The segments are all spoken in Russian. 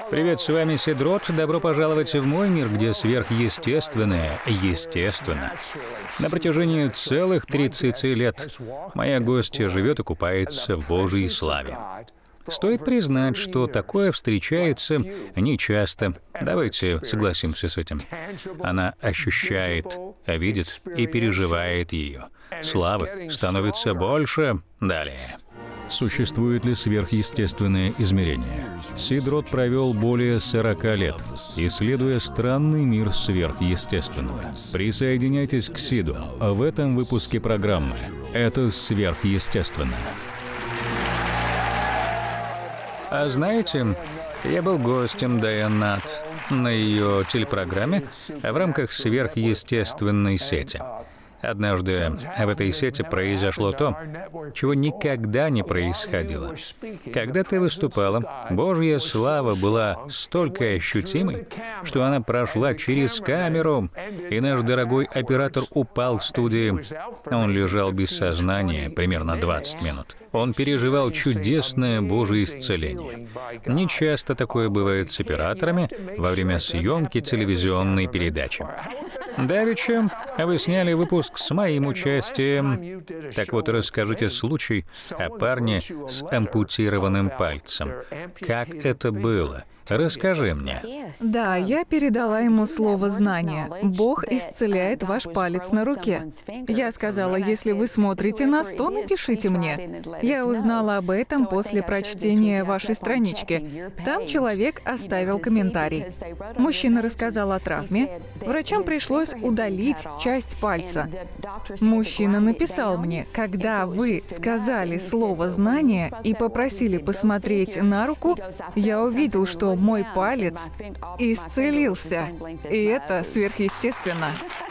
Привет, с вами Сидрот. Добро пожаловать в мой мир, где сверхъестественное естественно. На протяжении целых 30 лет моя гостья живет и купается в Божьей славе. Стоит признать, что такое встречается нечасто. Давайте согласимся с этим. Она ощущает, видит и переживает ее. Славы становится больше. Далее. Существует ли сверхъестественное измерение? Сидрот провел более 40 лет, исследуя странный мир сверхъестественного. Присоединяйтесь к Сиду в этом выпуске программы «Это сверхъестественно». А знаете, я был гостем Дайан Нат на ее телепрограмме в рамках сверхъестественной сети. Однажды в этой сети произошло то, чего никогда не происходило. Когда ты выступала, Божья слава была столько ощутимой, что она прошла через камеру, и наш дорогой оператор упал в студии. Он лежал без сознания примерно 20 минут. Он переживал чудесное Божье исцеление. Не часто такое бывает с операторами во время съемки телевизионной передачи. Давеча вы сняли выпуск с моим участием. Так вот, расскажите случай о парне с ампутированным пальцем. Как это было? Расскажи мне. Да, я передала ему слово знания. Бог исцеляет ваш палец на руке. Я сказала, если вы смотрите нас, то напишите мне. Я узнала об этом после прочтения вашей странички. Там человек оставил комментарий. Мужчина рассказал о травме. Врачам пришлось удалить часть пальца. Мужчина написал мне, когда вы сказали слово знания и попросили посмотреть на руку, я увидел, что мой палец исцелился. И это сверхъестественно.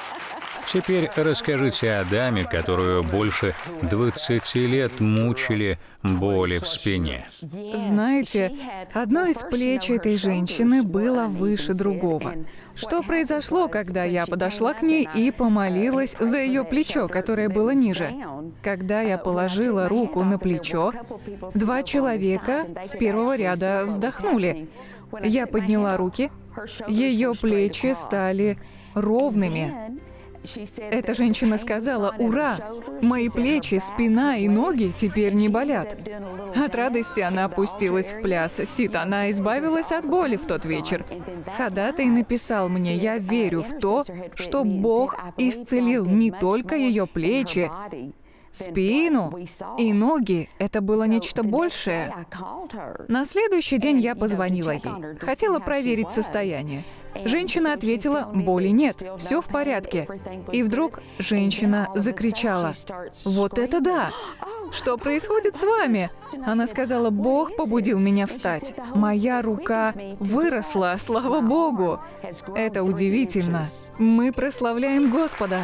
Теперь расскажите о даме, которую больше 20 лет мучили боли в спине. Знаете, одно из плеч этой женщины было выше другого. Что произошло, когда я подошла к ней и помолилась за ее плечо, которое было ниже? Когда я положила руку на плечо, 2 человека с первого ряда вздохнули. Я подняла руки, ее плечи стали ровными. Эта женщина сказала: «Ура! Мои плечи, спина и ноги теперь не болят». От радости она опустилась в пляс. Сид, она избавилась от боли в тот вечер. Ходатай написал мне: «Я верю в то, что Бог исцелил не только ее плечи, спину и ноги. Это было нечто большее». На следующий день я позвонила ей. Хотела проверить состояние. Женщина ответила: «Боли нет, все в порядке». И вдруг женщина закричала: «Вот это да! Что происходит с вами?» Она сказала: «Бог побудил меня встать. Моя рука выросла, слава Богу». Это удивительно. Мы прославляем Господа.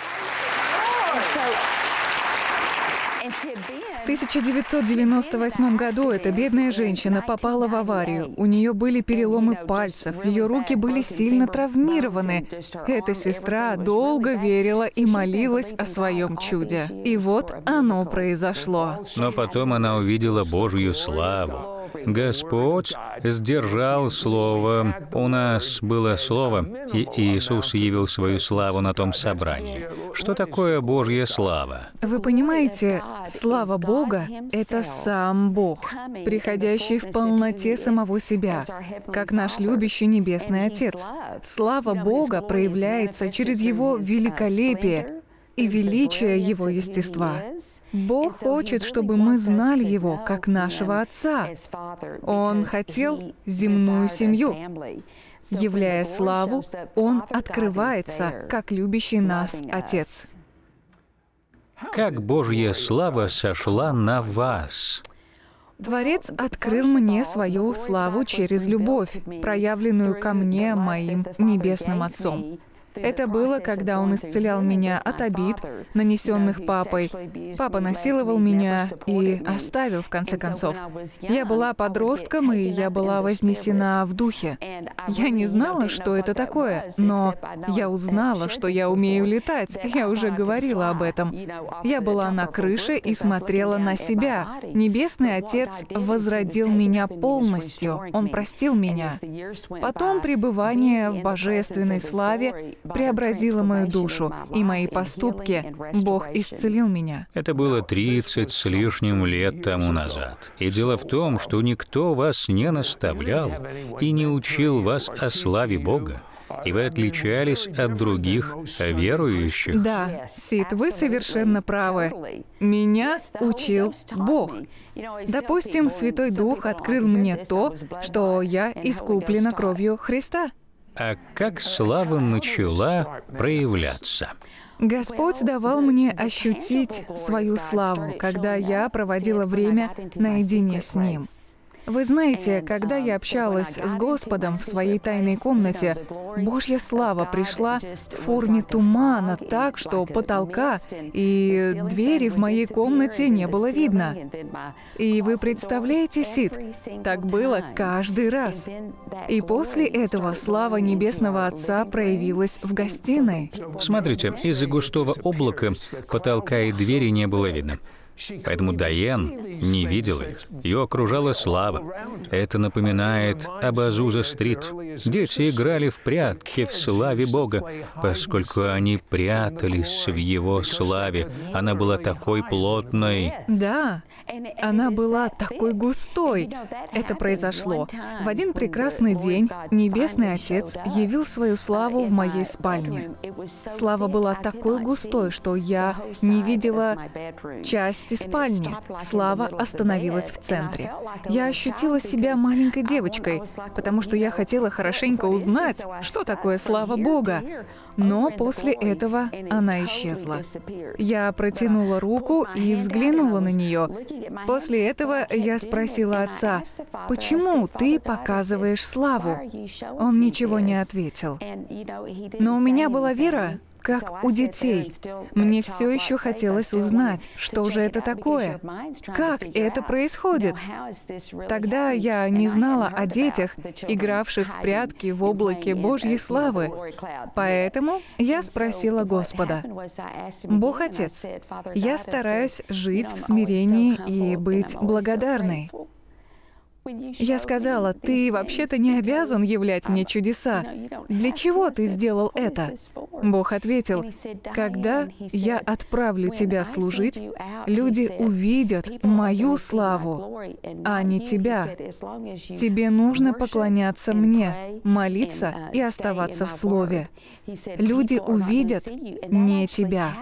В 1998 году эта бедная женщина попала в аварию. У нее были переломы пальцев, ее руки были сильно травмированы. Эта сестра долго верила и молилась о своем чуде. И вот оно произошло. Но потом она увидела Божью славу. Господь сдержал слово. У нас было слово, и Иисус явил свою славу на том собрании. Что такое Божья слава? Вы понимаете, слава Бога — это сам Бог, приходящий в полноте самого себя, как наш любящий Небесный Отец. Слава Бога проявляется через Его великолепие и величие Его естества. Бог хочет, чтобы мы знали Его как нашего Отца. Он хотел земную семью. Являя славу, Он открывается как любящий нас Отец. Как Божья слава сошла на вас? Творец открыл мне свою славу через любовь, проявленную ко мне моим Небесным Отцом. Это было, когда Он исцелял меня от обид, нанесенных папой. Папа насиловал меня и оставил, в конце концов. Я была подростком, и я была вознесена в духе. Я не знала, что это такое, но я узнала, что я умею летать. Я уже говорила об этом. Я была на крыше и смотрела на себя. Небесный Отец возродил меня полностью. Он простил меня. Потом пребывание в божественной славе преобразило мою душу и мои поступки. Бог исцелил меня. Это было 30 с лишним лет тому назад. И дело в том, что никто вас не наставлял и не учил вас о славе Бога. И вы отличались от других верующих. Да, Сид, вы совершенно правы. Меня учил Бог. Допустим, Святой Дух открыл мне то, что я искуплена кровью Христа. А как слава начала проявляться? Господь давал мне ощутить свою славу, когда я проводила время наедине с Ним. Вы знаете, когда я общалась с Господом в своей тайной комнате, Божья слава пришла в форме тумана так, что потолка и двери в моей комнате не было видно. И вы представляете, Сид, так было каждый раз. И после этого слава Небесного Отца проявилась в гостиной. Смотрите, из-за густого облака потолка и двери не было видно. Поэтому Дайан не видела их. Ее окружала слава. Это напоминает об Азуза-стрит. Дети играли в прятки в славе Бога, поскольку они прятались в Его славе. Она была такой плотной. Да, она была такой густой. Это произошло. В один прекрасный день Небесный Отец явил свою славу в моей спальне. Слава была такой густой, что я не видела части спальни. Слава остановилась в центре. Я ощутила себя маленькой девочкой, потому что я хотела хорошенько узнать, что такое слава Бога. Но после этого она исчезла. Я протянула руку и взглянула на нее. После этого я спросила отца, «Почему ты показываешь славу?» Он ничего не ответил. Но у меня была вера, как у детей. Мне все еще хотелось узнать, что же это такое, как это происходит. Тогда я не знала о детях, игравших в прятки в облаке Божьей славы. Поэтому я спросила Господа, «Бог Отец, я стараюсь жить в смирении и быть благодарной». Я сказала, «Ты вообще-то не обязан являть мне чудеса. Для чего ты сделал это?» Бог ответил, «Когда я отправлю тебя служить, люди увидят мою славу, а не тебя. Тебе нужно поклоняться мне, молиться и оставаться в слове. Люди увидят не тебя».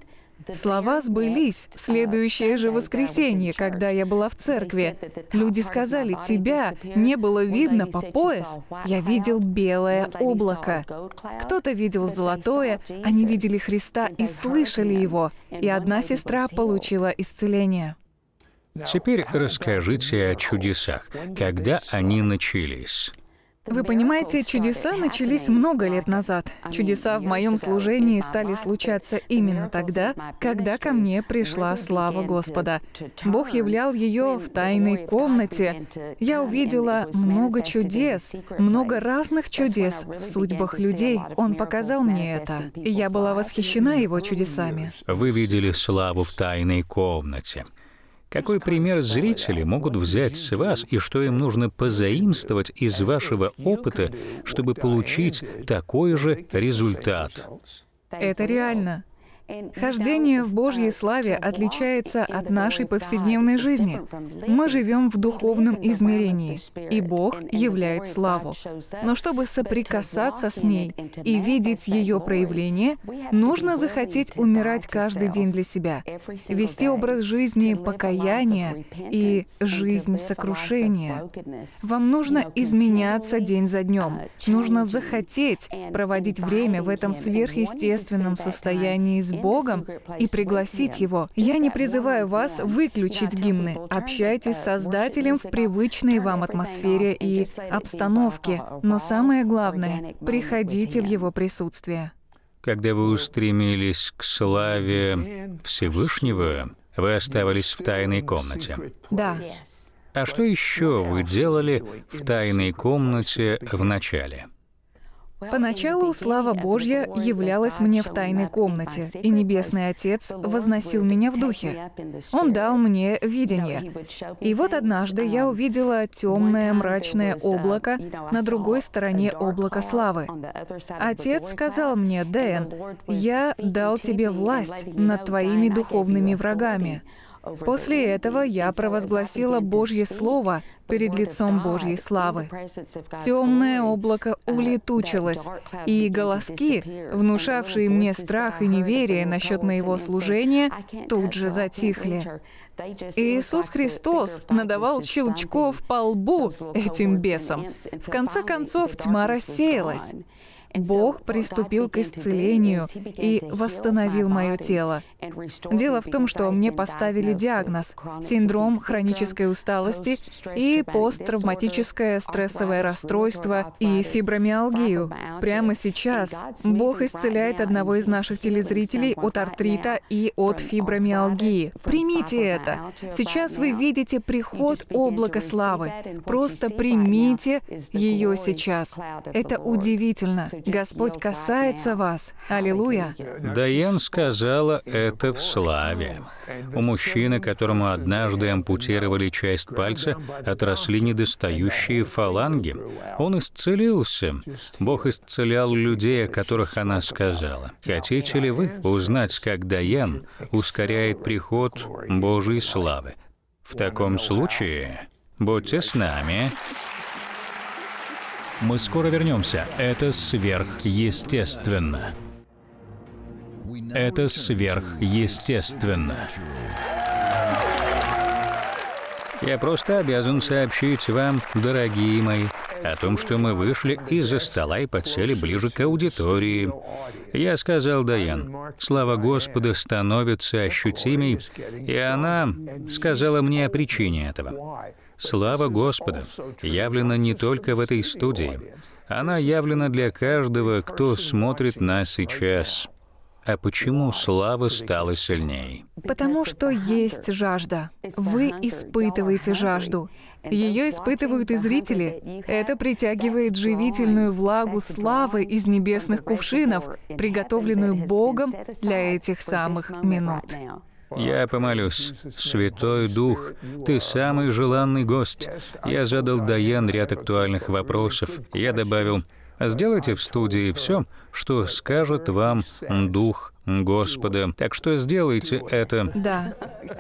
Слова сбылись в следующее же воскресенье, когда я была в церкви. Люди сказали, «Тебя не было видно по пояс. Я видел белое облако». Кто-то видел золотое, они видели Христа и слышали Его. И одна сестра получила исцеление. Теперь расскажите о чудесах. Когда они начались? Вы понимаете, чудеса начались много лет назад. Чудеса в моем служении стали случаться именно тогда, когда ко мне пришла слава Господа. Бог являл ее в тайной комнате. Я увидела много чудес, много разных чудес в судьбах людей. Он показал мне это, и я была восхищена Его чудесами. Вы видели славу в тайной комнате. Какой пример зрители могут взять с вас и что им нужно позаимствовать из вашего опыта, чтобы получить такой же результат? Это реально. Хождение в Божьей славе отличается от нашей повседневной жизни. Мы живем в духовном измерении, и Бог являет славу. Но чтобы соприкасаться с ней и видеть ее проявление, нужно захотеть умирать каждый день для себя, вести образ жизни покаяния и жизнь сокрушения. Вам нужно изменяться день за днем. Нужно захотеть проводить время в этом сверхъестественном состоянии с Богом и пригласить Его. Я не призываю вас выключить гимны. Общайтесь с Создателем в привычной вам атмосфере и обстановке. Но самое главное — приходите в Его присутствие. когда вы устремились к славе Всевышнего, вы оставались в тайной комнате. Да. А что еще вы делали в тайной комнате в начале? Поначалу слава Божья являлась мне в тайной комнате, и Небесный Отец возносил меня в духе. Он дал мне видение. И вот однажды я увидела темное мрачное облако на другой стороне облака славы. Отец сказал мне: «Дэн, я дал тебе власть над твоими духовными врагами». После этого я провозгласила Божье Слово перед лицом Божьей славы. Темное облако улетучилось, и голоски, внушавшие мне страх и неверие насчет моего служения, тут же затихли. Иисус Христос надавал щелчков по лбу этим бесам. В конце концов, тьма рассеялась. Бог приступил к исцелению и восстановил мое тело. Дело в том, что мне поставили диагноз — синдром хронической усталости и посттравматическое стрессовое расстройство и фибромиалгию. Прямо сейчас Бог исцеляет одного из наших телезрителей от артрита и от фибромиалгии. Примите это. Сейчас вы видите приход облака славы. Просто примите ее сейчас. Это удивительно. Господь касается вас. Аллилуйя. Дайан сказала это в славе. У мужчины, которому однажды ампутировали часть пальца, отросли недостающие фаланги. Он исцелился. Бог исцелял людей, о которых она сказала. Хотите ли вы узнать, как Дайан ускоряет приход Божьей славы? В таком случае будьте с нами. Мы скоро вернемся. Это сверхъестественно. Это сверхъестественно. Я просто обязан сообщить вам, дорогие мои, о том, что мы вышли из-за стола и подсели ближе к аудитории. Я сказал Дайан: «Слава Господа становится ощутимей», и она сказала мне о причине этого. Слава Господа явлена не только в этой студии. Она явлена для каждого, кто смотрит нас сейчас. А почему слава стала сильней? Потому что есть жажда. Вы испытываете жажду. Ее испытывают и зрители. Это притягивает живительную влагу славы из небесных кувшинов, приготовленную Богом для этих самых минут. Я помолюсь. Святой Дух, Ты самый желанный гость. Я задал Дайан ряд актуальных вопросов. Я добавил: сделайте в студии все, что скажет вам Дух Господа. Так что сделайте это. Да.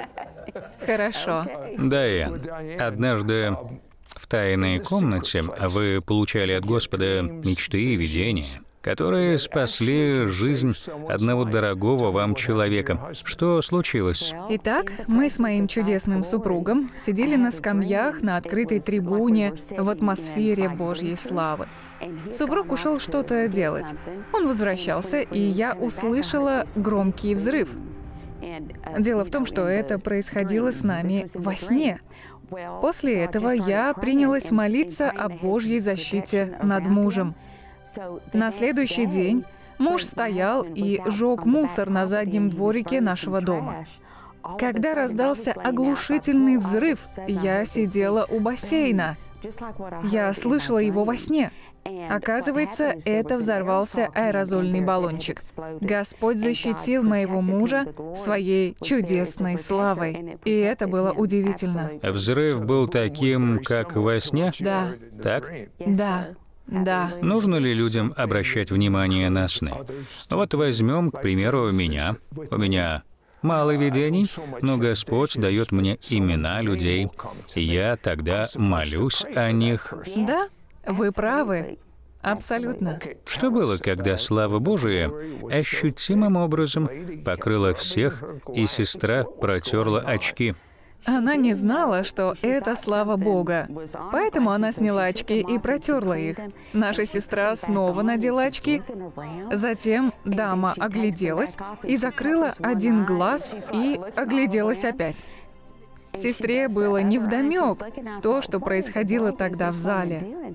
Хорошо. Дайан, однажды в тайной комнате вы получали от Господа мечты и видения, которые спасли жизнь одного дорогого вам человека. Что случилось? Итак, мы с моим чудесным супругом сидели на скамьях на открытой трибуне в атмосфере Божьей славы. Супруг ушел что-то делать. Он возвращался, и я услышала громкий взрыв. Дело в том, что это происходило с нами во сне. После этого я принялась молиться о Божьей защите над мужем. На следующий день муж стоял и жег мусор на заднем дворике нашего дома. Когда раздался оглушительный взрыв, я сидела у бассейна. Я слышала его во сне. Оказывается, это взорвался аэрозольный баллончик. Господь защитил моего мужа своей чудесной славой. И это было удивительно. Взрыв был таким, как во сне? Да. Так? Да. Да. Нужно ли людям обращать внимание на сны? Вот возьмем, к примеру, меня. У меня мало видений, но Господь дает мне имена людей, и я тогда молюсь о них. Да, вы правы. Абсолютно. Что было, когда слава Божия ощутимым образом покрыла всех, и сестра протерла очки? Она не знала, что это слава Бога. Поэтому она сняла очки и протерла их. Наша сестра снова надела очки. Затем дама огляделась и закрыла один глаз и огляделась опять. Сестре было невдомёк то, что происходило тогда в зале.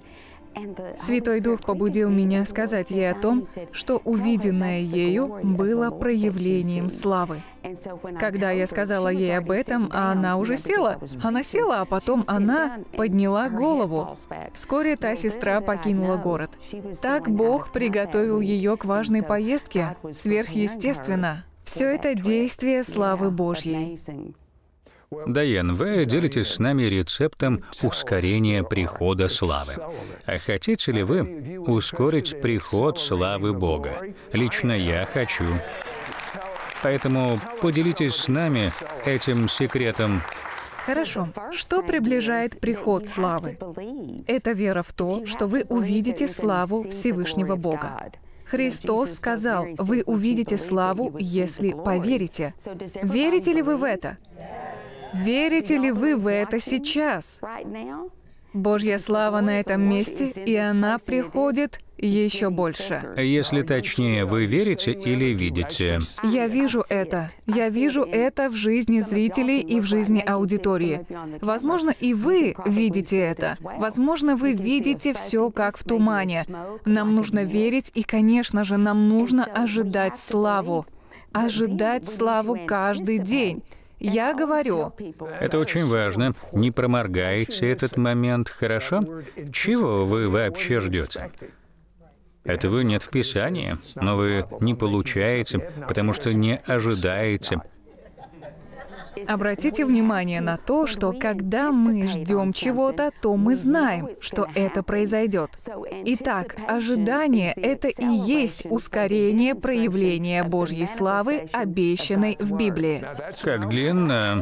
Святой Дух побудил меня сказать ей о том, что увиденное ею было проявлением славы. Когда я сказала ей об этом, она уже села. Она села, а потом она подняла голову. Вскоре та сестра покинула город. Так Бог приготовил ее к важной поездке, сверхъестественно. Все это действие славы Божьей. Дайан, вы делитесь с нами рецептом ускорения прихода славы. А хотите ли вы ускорить приход славы Бога? Лично я хочу. Поэтому поделитесь с нами этим секретом. Хорошо. Что приближает приход славы? Это вера в то, что вы увидите славу Всевышнего Бога. Христос сказал, вы увидите славу, если поверите. Верите ли вы в это? Верите ли вы в это сейчас? Божья слава на этом месте, и она приходит еще больше. Если точнее, вы верите или видите? Я вижу это. Я вижу это в жизни зрителей и в жизни аудитории. Возможно, и вы видите это. Возможно, вы видите все как в тумане. Нам нужно верить, и, конечно же, нам нужно ожидать славу. Ожидать славу каждый день. Я говорю. Это очень важно. Не проморгайте этот момент, хорошо? Чего вы вообще ждете? Этого нет в Писании, но вы не получаете, потому что не ожидаете. Обратите внимание на то, что когда мы ждем чего-то, то мы знаем, что это произойдет. Итак, ожидание — это и есть ускорение проявления Божьей славы, обещанной в Библии. Как длинно.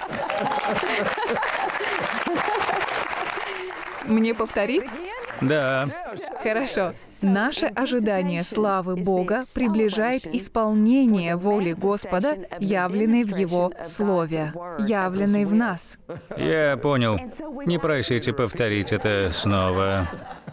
Мне повторить? Да. Хорошо. Наше ожидание славы Бога приближает исполнение воли Господа, явленной в Его Слове, явленной в нас. Я понял. Не просите повторить это снова.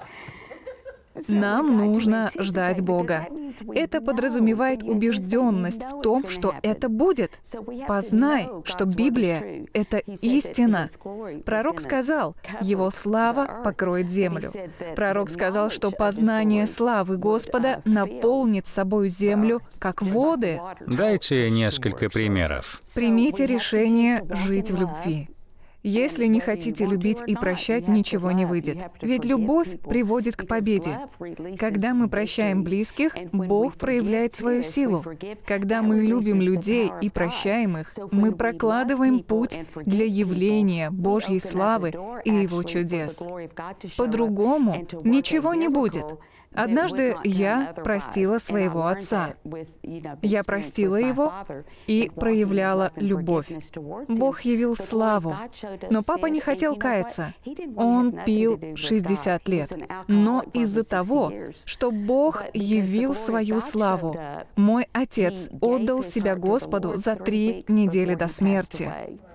Нам нужно ждать Бога. Это подразумевает убежденность в том, что это будет. Познай, что Библия — это истина. Пророк сказал, его слава покроет землю. Пророк сказал, что познание славы Господа наполнит собой землю, как воды. Дайте несколько примеров. Примите решение жить в любви. Если не хотите любить и прощать, ничего не выйдет. Ведь любовь приводит к победе. Когда мы прощаем близких, Бог проявляет свою силу. Когда мы любим людей и прощаем их, мы прокладываем путь для явления Божьей славы и Его чудес. По-другому ничего не будет. Однажды я простила своего отца. Я простила его и проявляла любовь. Бог явил славу. Но папа не хотел каяться. Он пил 60 лет. Но из-за того, что Бог явил свою славу, мой отец отдал себя Господу за 3 недели до смерти.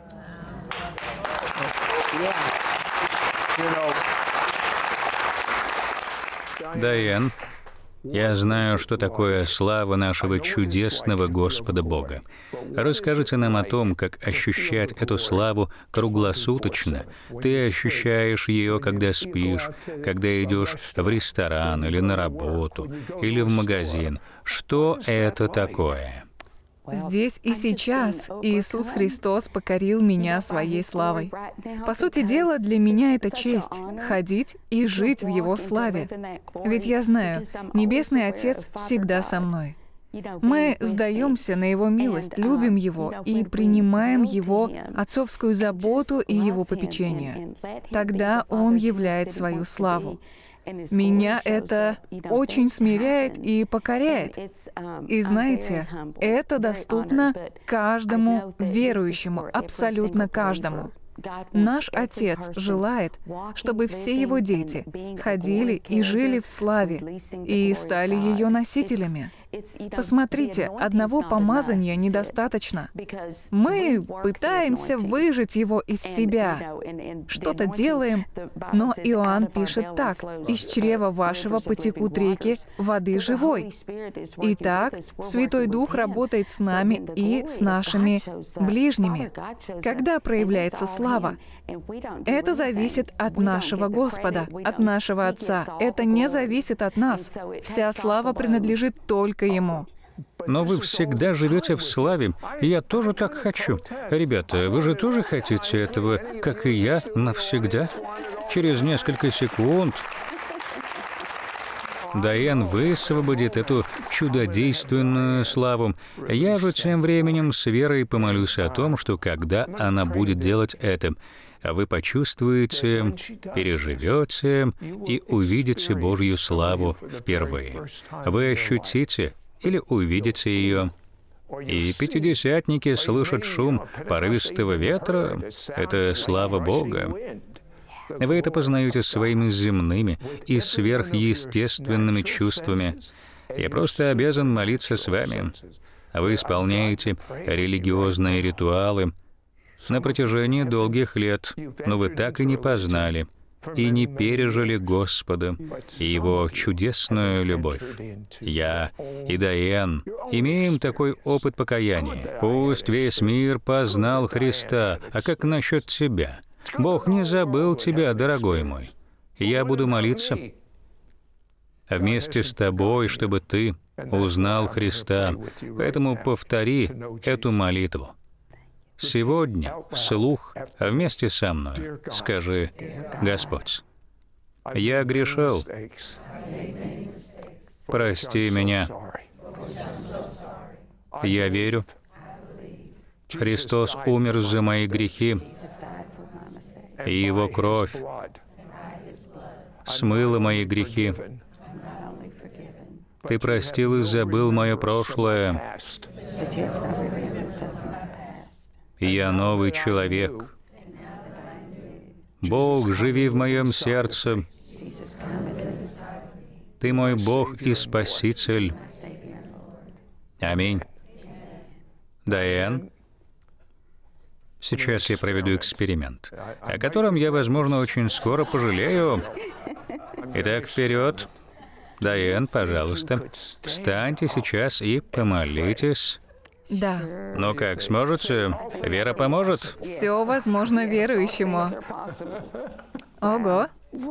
Дайан, я знаю, что такое слава нашего чудесного Господа Бога. Расскажите нам о том, как ощущать эту славу круглосуточно. Ты ощущаешь ее, когда спишь, когда идешь в ресторан или на работу, или в магазин. Что это такое? Здесь и сейчас Иисус Христос покорил меня своей славой. По сути дела, для меня это честь — ходить и жить в Его славе. Ведь я знаю, Небесный Отец всегда со мной. Мы сдаемся на Его милость, любим Его и принимаем Его отцовскую заботу и Его попечение. Тогда Он являет свою славу. Меня это очень смиряет и покоряет. И знаете, это доступно каждому верующему, абсолютно каждому. Наш Отец желает, чтобы все Его дети ходили и жили в славе и стали ее носителями. Посмотрите, одного помазания недостаточно. Мы пытаемся выжать его из себя, что-то делаем, но Иоанн пишет так: «Из чрева вашего потекут реки воды живой». Итак, Святой Дух работает с нами и с нашими ближними. Когда проявляется слава? Это зависит от нашего Господа, от нашего Отца. Это не зависит от нас. Вся слава принадлежит только Ему. Но вы всегда живете в славе. Я тоже так хочу. Ребята, вы же тоже хотите этого, как и я, навсегда? Через несколько секунд Дайан высвободит эту чудодейственную славу. Я же тем временем с верой помолюсь о том, что когда она будет делать это, вы почувствуете, переживете и увидите Божью славу впервые. Вы ощутите или увидите ее. И пятидесятники слышат шум порывистого ветра. Это слава Бога. Вы это познаете своими земными и сверхъестественными чувствами. Я просто обязан молиться с вами. Вы исполняете религиозные ритуалы на протяжении долгих лет, но вы так и не познали и не пережили Господа и Его чудесную любовь. Я и Дайан имеем такой опыт покаяния. Пусть весь мир познал Христа. А как насчет тебя? Бог не забыл тебя, дорогой мой. Я буду молиться вместе с тобой, чтобы ты узнал Христа. Поэтому повтори эту молитву. Сегодня, вслух, вместе со мной, скажи: «Господь, я грешил. Прости меня. Я верю, Христос умер за мои грехи, и Его кровь смыла мои грехи. Ты простил и забыл мое прошлое. Я новый человек. Бог, живи в моем сердце. Ты мой Бог и Спаситель. Аминь». Дайан, сейчас я проведу эксперимент, о котором я, возможно, очень скоро пожалею. Итак, вперед. Дайан, пожалуйста, встаньте сейчас и помолитесь. Да. Ну как, сможете? Вера поможет? Все возможно верующему. Ого.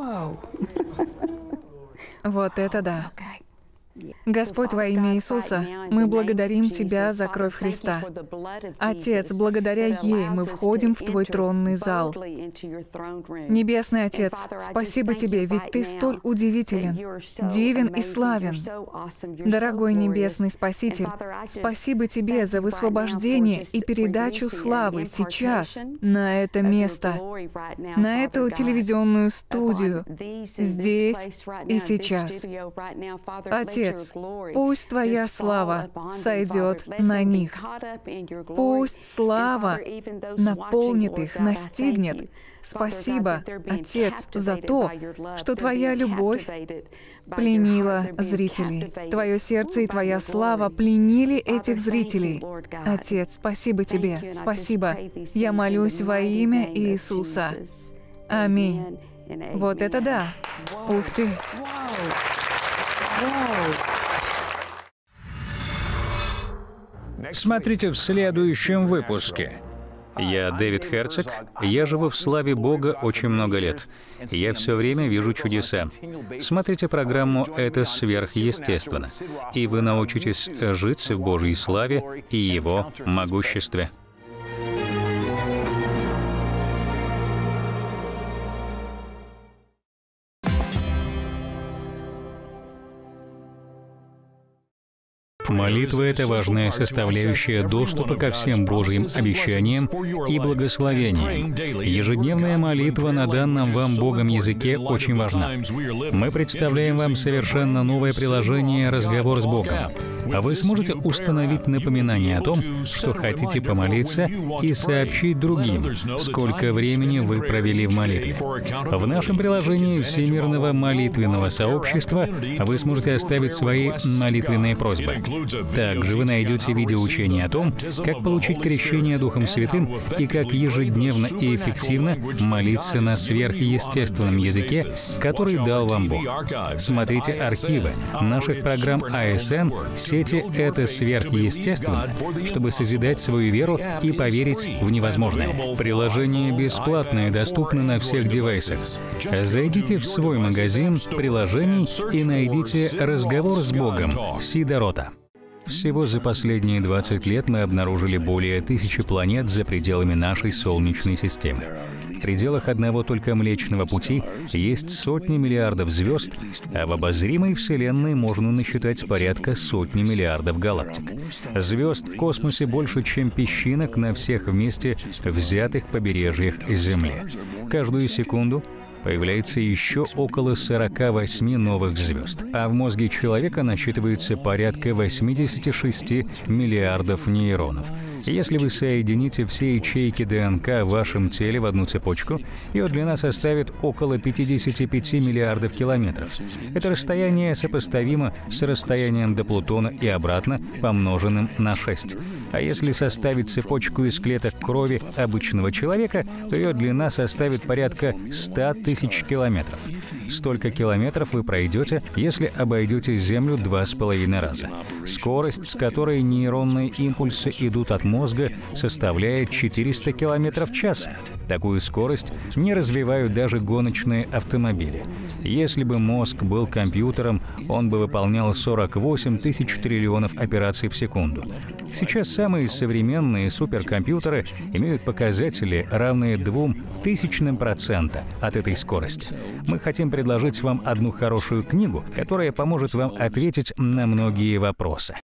Вот это да. Господь, во имя Иисуса, мы благодарим Тебя за кровь Христа. Отец, благодаря ей мы входим в Твой тронный зал. Небесный Отец, спасибо Тебе, ведь Ты столь удивителен, дивен и славен. Дорогой Небесный Спаситель, спасибо Тебе за высвобождение и передачу славы сейчас, на это место, на эту телевизионную студию, здесь и сейчас. Отец, пусть Твоя слава сойдет на них. Пусть слава наполнит их, настигнет. Спасибо, Отец, за то, что Твоя любовь пленила зрителей. Твое сердце и Твоя слава пленили этих зрителей. Отец, спасибо Тебе, спасибо. Я молюсь во имя Иисуса. Аминь. Вот это да! Ух ты! Смотрите в следующем выпуске. Я Дэвид Херцог, я живу в славе Бога очень много лет. Я все время вижу чудеса. Смотрите программу «Это сверхъестественно», и вы научитесь жить в Божьей славе и Его могуществе. Молитва — это важная составляющая доступа ко всем Божьим обещаниям и благословениям. Ежедневная молитва на данном вам Богом языке очень важна. Мы представляем вам совершенно новое приложение «Разговор с Богом». вы сможете установить напоминание о том, что хотите помолиться, и сообщить другим, сколько времени вы провели в молитве. В нашем приложении Всемирного молитвенного сообщества вы сможете оставить свои молитвенные просьбы. Также вы найдете видеоучение о том, как получить крещение Духом Святым и как ежедневно и эффективно молиться на сверхъестественном языке, который дал вам Бог. Смотрите архивы наших программ АСН «Сети — это сверхъестественно», чтобы созидать свою веру и поверить в невозможное. Приложение бесплатное, доступно на всех девайсах. Зайдите в свой магазин приложений и найдите «Разговор с Богом» Сида Рота. Всего за последние 20 лет мы обнаружили более 1000 планет за пределами нашей Солнечной системы. В пределах одного только Млечного Пути есть сотни миллиардов звезд, а в обозримой Вселенной можно насчитать порядка сотни миллиардов галактик. Звезд в космосе больше, чем песчинок на всех вместе взятых побережьях Земли. Каждую секунду появляется еще около 48 новых звезд, а в мозге человека насчитывается порядка 86 миллиардов нейронов. Если вы соедините все ячейки ДНК в вашем теле в одну цепочку, ее длина составит около 55 миллиардов километров. Это расстояние сопоставимо с расстоянием до Плутона и обратно, помноженным на 6. А если составить цепочку из клеток крови обычного человека, то ее длина составит порядка 100 тысяч километров. Столько километров вы пройдете, если обойдете Землю 2,5 раза. Скорость, с которой нейронные импульсы идут от мозга, составляет 400 километров в час. Такую скорость не развивают даже гоночные автомобили. Если бы мозг был компьютером, он бы выполнял 48 тысяч триллионов операций в секунду. Сейчас самые современные суперкомпьютеры имеют показатели, равные 0,02% от этой скорости. Мы хотим предложить вам одну хорошую книгу, которая поможет вам ответить на многие вопросы.